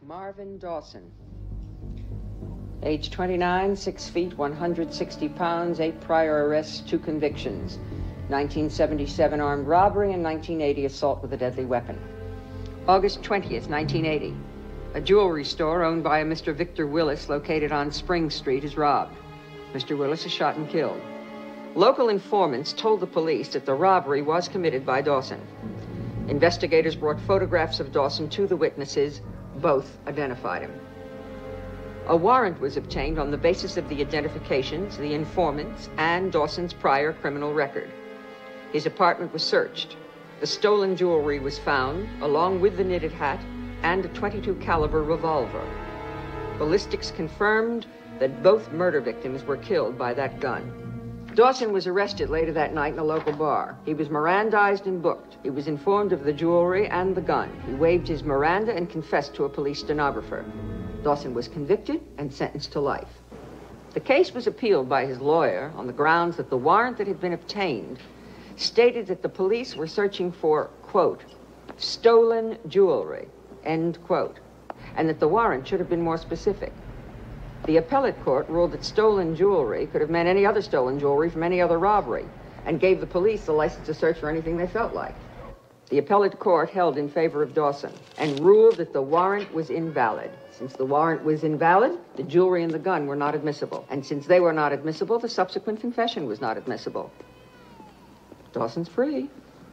Marvin Dawson. Age 29, 6 feet, 160 pounds, 8 prior arrests, 2 convictions. 1977 armed robbery and 1980 assault with a deadly weapon. August 20th, 1980. A jewelry store owned by a Mr. Victor Willis located on Spring Street is robbed. Mr. Willis is shot and killed. Local informants told the police that the robbery was committed by Dawson. Investigators brought photographs of Dawson to the witnesses. Both identified him. A warrant was obtained on the basis of the identifications, the informants, and Dawson's prior criminal record. His apartment was searched. The stolen jewelry was found, along with the knitted hat and a .22 caliber revolver. Ballistics confirmed that both murder victims were killed by that gun. Dawson was arrested later that night in a local bar. He was Mirandized and booked. He was informed of the jewelry and the gun. He waived his Miranda and confessed to a police stenographer. Dawson was convicted and sentenced to life. The case was appealed by his lawyer on the grounds that the warrant that had been obtained stated that the police were searching for, quote, stolen jewelry, end quote, and that the warrant should have been more specific. The appellate court ruled that stolen jewelry could have meant any other stolen jewelry from any other robbery and gave the police the license to search for anything they felt like. The appellate court held in favor of Dawson and ruled that the warrant was invalid. Since the warrant was invalid, the jewelry and the gun were not admissible. And since they were not admissible, the subsequent confession was not admissible. Dawson's free.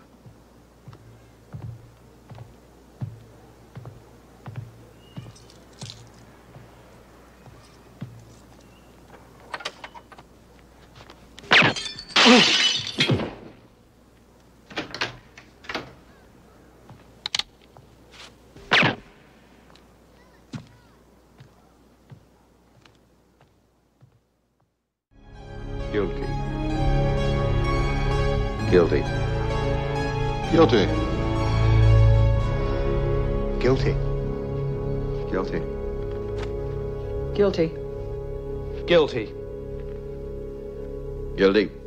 Guilty. Guilty. Guilty. Guilty. Guilty. Guilty. Guilty. Guilty.